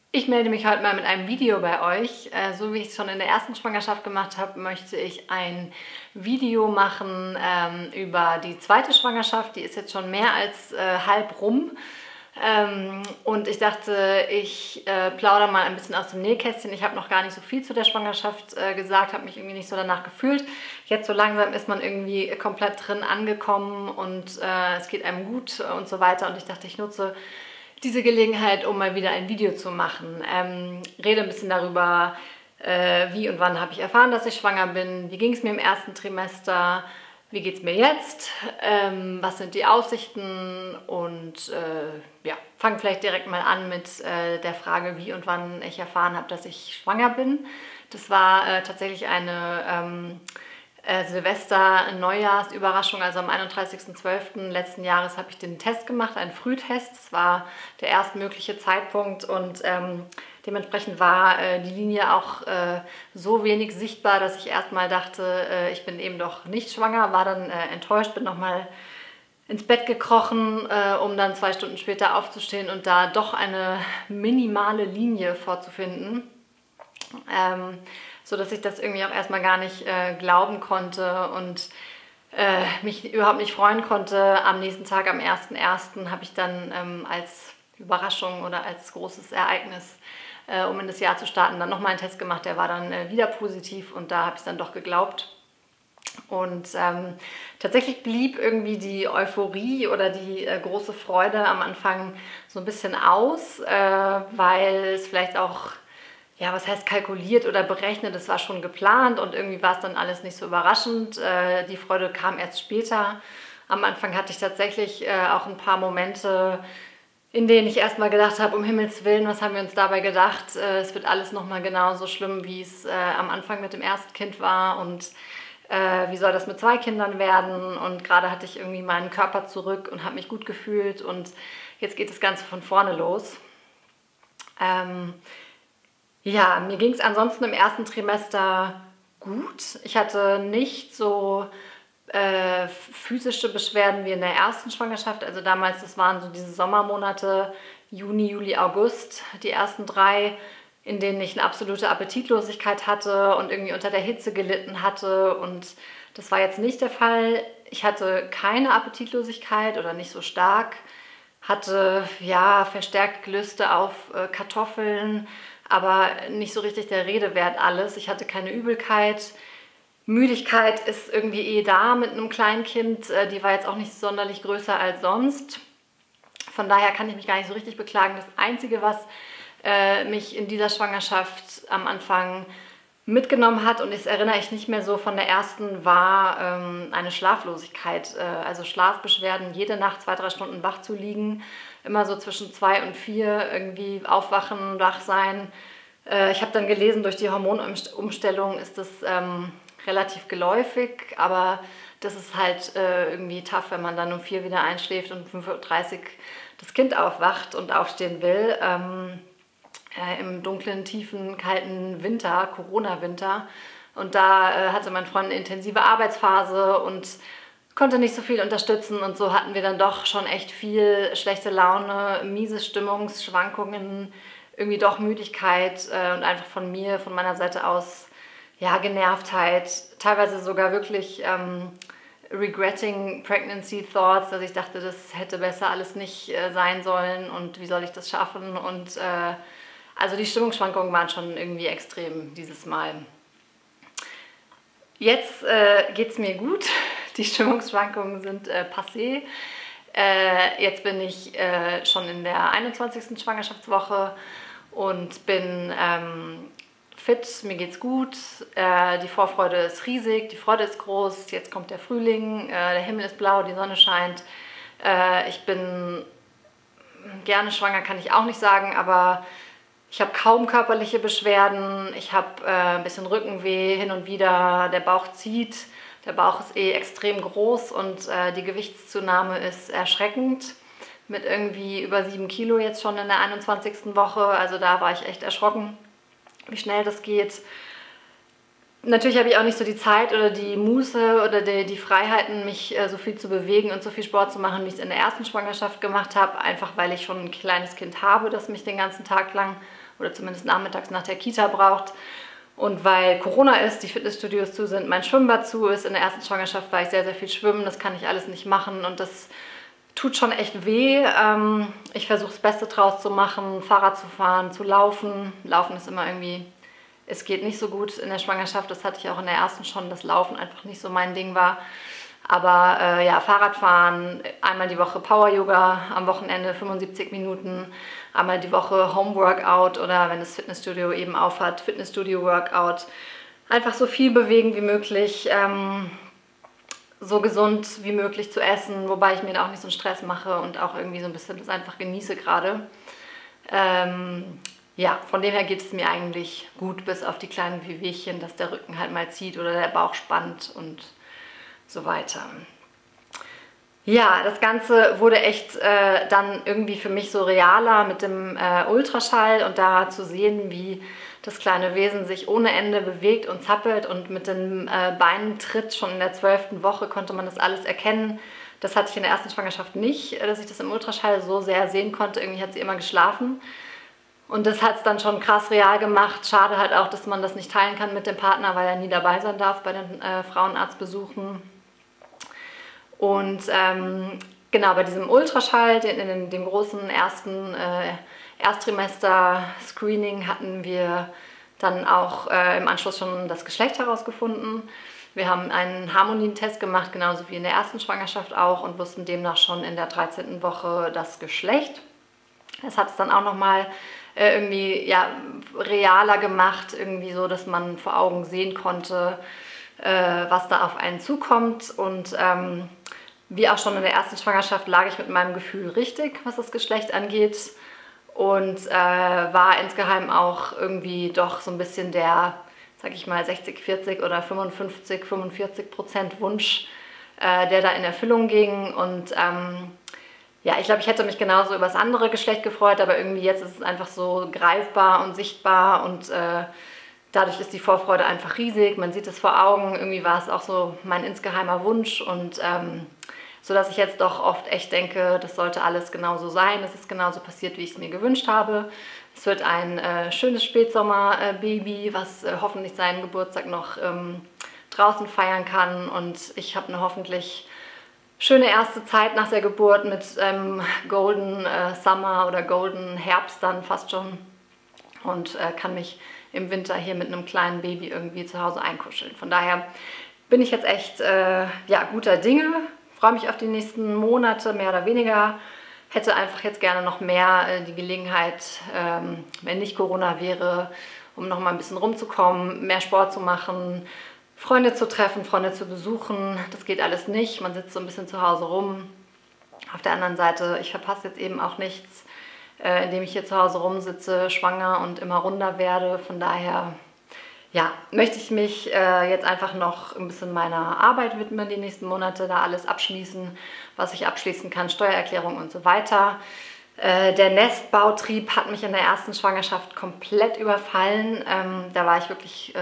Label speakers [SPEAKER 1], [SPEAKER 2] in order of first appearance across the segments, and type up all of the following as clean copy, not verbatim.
[SPEAKER 1] Ich melde mich heute mal mit einem Video bei euch. So wie ich es schon in der ersten Schwangerschaft gemacht habe, möchte ich ein Video machen über die zweite Schwangerschaft. Die ist jetzt schon mehr als halb rum. Und ich dachte, ich plaudere mal ein bisschen aus dem Nähkästchen. Ich habe noch gar nicht so viel zu der Schwangerschaft gesagt, habe mich irgendwie nicht so danach gefühlt. Jetzt so langsam ist man irgendwie komplett drin angekommen und es geht einem gut und so weiter. Und ich dachte, ich nutze diese Gelegenheit, um mal wieder ein Video zu machen. Rede ein bisschen darüber, wie und wann habe ich erfahren, dass ich schwanger bin, wie ging es mir im ersten Trimester, wie geht es mir jetzt, was sind die Aussichten und ja, fange vielleicht direkt mal an mit der Frage, wie und wann ich erfahren habe, dass ich schwanger bin. Das war tatsächlich eine Silvester-Neujahrs-Überraschung, also am 31.12. letzten Jahres habe ich den Test gemacht, einen Frühtest. Das war der erstmögliche Zeitpunkt und dementsprechend war die Linie auch so wenig sichtbar, dass ich erstmal dachte, ich bin eben doch nicht schwanger, war dann enttäuscht, bin nochmal ins Bett gekrochen, um dann 2 Stunden später aufzustehen und da doch eine minimale Linie vorzufinden. So dass ich das irgendwie auch erstmal gar nicht glauben konnte und mich überhaupt nicht freuen konnte. Am nächsten Tag, am 1.1., habe ich dann als Überraschung oder als großes Ereignis, um in das Jahr zu starten, dann nochmal einen Test gemacht. Der war dann wieder positiv und da habe ich es dann doch geglaubt. Und tatsächlich blieb irgendwie die Euphorie oder die große Freude am Anfang so ein bisschen aus, weil es vielleicht auch, ja, was heißt kalkuliert oder berechnet, das war schon geplant und irgendwie war es dann alles nicht so überraschend. Die Freude kam erst später. Am Anfang hatte ich tatsächlich auch ein paar Momente, in denen ich erstmal gedacht habe, um Himmels Willen, was haben wir uns dabei gedacht? Es wird alles nochmal genauso schlimm, wie es am Anfang mit dem ersten Kind war und wie soll das mit 2 Kindern werden? Und gerade hatte ich irgendwie meinen Körper zurück und habe mich gut gefühlt und jetzt geht das Ganze von vorne los. Ja, mir ging es ansonsten im ersten Trimester gut. Ich hatte nicht so physische Beschwerden wie in der ersten Schwangerschaft. Also damals, das waren so diese Sommermonate, Juni, Juli, August, die ersten 3, in denen ich eine absolute Appetitlosigkeit hatte und irgendwie unter der Hitze gelitten hatte. Und das war jetzt nicht der Fall. Ich hatte keine Appetitlosigkeit oder nicht so stark, hatte ja verstärkt Gelüste auf Kartoffeln, aber nicht so richtig der Rede wert alles. Ich hatte keine Übelkeit. Müdigkeit ist irgendwie eh da mit einem Kleinkind. Die war jetzt auch nicht sonderlich größer als sonst. Von daher kann ich mich gar nicht so richtig beklagen. Das Einzige, was mich in dieser Schwangerschaft am Anfang mitgenommen hat, und das erinnere ich nicht mehr so von der ersten, war eine Schlaflosigkeit. Also Schlafbeschwerden, jede Nacht 2, 3 Stunden wach zu liegen, immer so zwischen 2 und 4 irgendwie aufwachen, wach sein. Ich habe dann gelesen, durch die Hormonumstellung ist das relativ geläufig, aber das ist halt irgendwie tough, wenn man dann um 4 wieder einschläft und um 5.30 Uhr das Kind aufwacht und aufstehen will. Im dunklen, tiefen, kalten Winter, Corona-Winter. Und da hatte mein Freund eine intensive Arbeitsphase und konnte nicht so viel unterstützen. Und so hatten wir dann doch schon echt viel schlechte Laune, miese Stimmungsschwankungen, irgendwie doch Müdigkeit und einfach von mir, von meiner Seite aus, ja, Genervtheit. Teilweise sogar wirklich regretting pregnancy thoughts, dass ich dachte, das hätte besser alles nicht sein sollen und wie soll ich das schaffen? Und also die Stimmungsschwankungen waren schon irgendwie extrem dieses Mal. Jetzt geht es mir gut. Die Stimmungsschwankungen sind passé. Jetzt bin ich schon in der 21. Schwangerschaftswoche und bin fit, mir geht's gut. Die Vorfreude ist riesig, die Freude ist groß. Jetzt kommt der Frühling, der Himmel ist blau, die Sonne scheint. Ich bin gerne schwanger, kann ich auch nicht sagen, aber ich habe kaum körperliche Beschwerden, ich habe ein bisschen Rückenweh hin und wieder, der Bauch zieht, der Bauch ist eh extrem groß und die Gewichtszunahme ist erschreckend mit irgendwie über 7 Kilo jetzt schon in der 21. Woche, also da war ich echt erschrocken, wie schnell das geht. Natürlich habe ich auch nicht so die Zeit oder die Muße oder die Freiheiten, mich so viel zu bewegen und so viel Sport zu machen, wie ich es in der ersten Schwangerschaft gemacht habe. Einfach weil ich schon ein kleines Kind habe, das mich den ganzen Tag lang oder zumindest nachmittags nach der Kita braucht. Und weil Corona ist, die Fitnessstudios zu sind, mein Schwimmbad zu ist. In der ersten Schwangerschaft war ich sehr, sehr viel schwimmen. Das kann ich alles nicht machen und das tut schon echt weh. Ich versuche das Beste draus zu machen, Fahrrad zu fahren, zu laufen. Laufen ist immer irgendwie... Es geht nicht so gut in der Schwangerschaft, das hatte ich auch in der ersten schon, dass Laufen einfach nicht so mein Ding war. Aber ja, Fahrradfahren, einmal die Woche Power-Yoga, am Wochenende 75 Minuten, einmal die Woche Home-Workout oder wenn das Fitnessstudio eben aufhat, Fitnessstudio-Workout. Einfach so viel bewegen wie möglich, so gesund wie möglich zu essen, wobei ich mir da auch nicht so einen Stress mache und auch irgendwie so ein bisschen das einfach genieße gerade. Ja, von dem her geht es mir eigentlich gut, bis auf die kleinen Wehwehchen, dass der Rücken halt mal zieht oder der Bauch spannt und so weiter. Ja, das Ganze wurde echt dann irgendwie für mich so realer mit dem Ultraschall und da zu sehen, wie das kleine Wesen sich ohne Ende bewegt und zappelt und mit den Beinen tritt. Schon in der 12. Woche konnte man das alles erkennen. Das hatte ich in der ersten Schwangerschaft nicht, dass ich das im Ultraschall so sehr sehen konnte. Irgendwie hat sie immer geschlafen. Und das hat es dann schon krass real gemacht. Schade halt auch, dass man das nicht teilen kann mit dem Partner, weil er nie dabei sein darf bei den Frauenarztbesuchen. Und genau, bei diesem Ultraschall, in dem großen ersten Erstrimester-Screening hatten wir dann auch im Anschluss schon das Geschlecht herausgefunden. Wir haben einen Harmonientest gemacht, genauso wie in der ersten Schwangerschaft auch und wussten demnach schon in der 13. Woche das Geschlecht. Das hat es dann auch nochmal irgendwie ja, realer gemacht, irgendwie so, dass man vor Augen sehen konnte, was da auf einen zukommt. Und wie auch schon in der ersten Schwangerschaft lag ich mit meinem Gefühl richtig, was das Geschlecht angeht. Und war insgeheim auch irgendwie doch so ein bisschen der, sag ich mal, 60-40 oder 55-45% Wunsch, der da in Erfüllung ging. Und ja, ich glaube, ich hätte mich genauso über das andere Geschlecht gefreut, aber irgendwie jetzt ist es einfach so greifbar und sichtbar und dadurch ist die Vorfreude einfach riesig. Man sieht es vor Augen. Irgendwie war es auch so mein insgeheimer Wunsch und so, dass ich jetzt doch oft echt denke, das sollte alles genauso sein. Es ist genauso passiert, wie ich es mir gewünscht habe. Es wird ein schönes Spätsommer-Baby, was hoffentlich seinen Geburtstag noch draußen feiern kann und ich habe eine hoffentlich schöne erste Zeit nach der Geburt mit Golden Summer oder Golden Herbst dann fast schon und kann mich im Winter hier mit einem kleinen Baby irgendwie zu Hause einkuscheln. Von daher bin ich jetzt echt ja, guter Dinge, freue mich auf die nächsten Monate, mehr oder weniger. Hätte einfach jetzt gerne noch mehr die Gelegenheit, wenn nicht Corona wäre, um noch mal ein bisschen rumzukommen, mehr Sport zu machen, Freunde zu treffen, Freunde zu besuchen. Das geht alles nicht. Man sitzt so ein bisschen zu Hause rum. Auf der anderen Seite, ich verpasse jetzt eben auch nichts, indem ich hier zu Hause rumsitze, schwanger und immer runder werde. Von daher ja, möchte ich mich jetzt einfach noch ein bisschen meiner Arbeit widmen, die nächsten Monate, da alles abschließen, was ich abschließen kann, Steuererklärung und so weiter. Der Nestbautrieb hat mich in der ersten Schwangerschaft komplett überfallen. Da war ich wirklich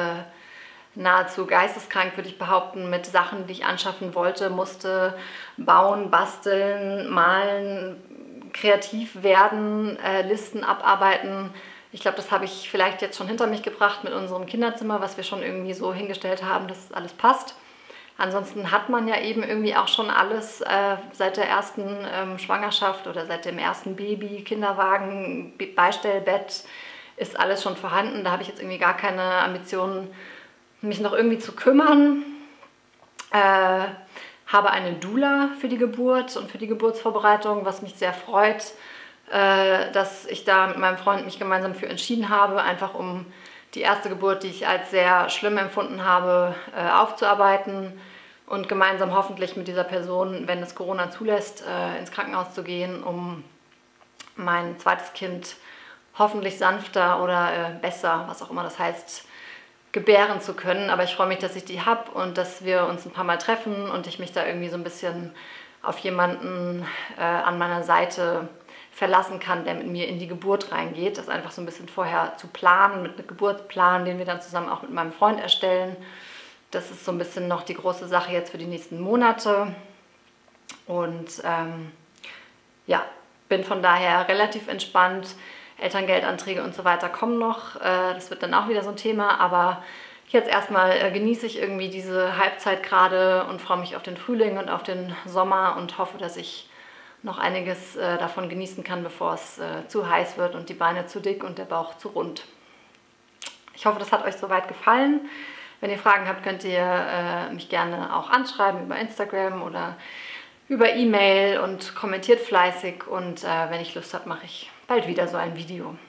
[SPEAKER 1] nahezu geisteskrank, würde ich behaupten, mit Sachen, die ich anschaffen wollte, musste bauen, basteln, malen, kreativ werden, Listen abarbeiten. Ich glaube, das habe ich vielleicht jetzt schon hinter mich gebracht mit unserem Kinderzimmer, was wir schon irgendwie so hingestellt haben, dass alles passt. Ansonsten hat man ja eben irgendwie auch schon alles seit der ersten Schwangerschaft oder seit dem ersten Baby, Kinderwagen, Beistellbett, ist alles schon vorhanden. Da habe ich jetzt irgendwie gar keine Ambitionen, mich noch irgendwie zu kümmern. Habe eine Doula für die Geburt und für die Geburtsvorbereitung, was mich sehr freut, dass ich da mit meinem Freund mich gemeinsam für entschieden habe, einfach um die erste Geburt, die ich als sehr schlimm empfunden habe, aufzuarbeiten und gemeinsam hoffentlich mit dieser Person, wenn es Corona zulässt, ins Krankenhaus zu gehen, um mein zweites Kind hoffentlich sanfter oder besser, was auch immer das heißt, gebären zu können. Aber ich freue mich, dass ich die habe und dass wir uns ein paar Mal treffen und ich mich da irgendwie so ein bisschen auf jemanden an meiner Seite verlassen kann, der mit mir in die Geburt reingeht. Das einfach so ein bisschen vorher zu planen, mit einem Geburtsplan, den wir dann zusammen auch mit meinem Freund erstellen. Das ist so ein bisschen noch die große Sache jetzt für die nächsten Monate. Und ja, bin von daher relativ entspannt. Elterngeldanträge und so weiter kommen noch. Das wird dann auch wieder so ein Thema, aber jetzt erstmal genieße ich irgendwie diese Halbzeit gerade und freue mich auf den Frühling und auf den Sommer und hoffe, dass ich noch einiges davon genießen kann, bevor es zu heiß wird und die Beine zu dick und der Bauch zu rund. Ich hoffe, das hat euch soweit gefallen. Wenn ihr Fragen habt, könnt ihr mich gerne auch anschreiben über Instagram oder über E-Mail und kommentiert fleißig. Und wenn ich Lust habe, mache ich bald wieder so ein Video.